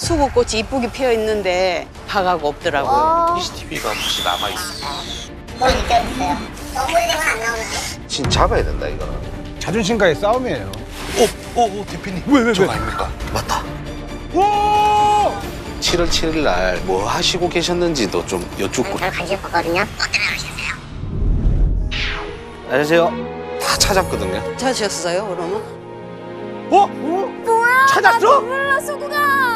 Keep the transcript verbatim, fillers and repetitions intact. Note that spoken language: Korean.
수국꽃이 이쁘게 피어 있는데 파가고 없더라고요. 씨씨티비가 혹시 남아있어? 뭐 느껴졌어요? 너무 오래되면 안 나오는데. 진 잡아야 된다, 이거는. 자존심과의 싸움이에요. 오, 오, 오, 대표님. 왜, 왜, 저거 왜? 아닙니까? 맞다. 오! 칠월 칠일 날 뭐 하시고 계셨는지도 좀 여쭙고. 별 관심 없거든요. 뭐 때문에 그러셨어요? 안녕하세요. 다 찾았거든요. 찾으셨어요, 그러면? 어? 어? 뭐야? 찾았어? 나 몰라, 수국아.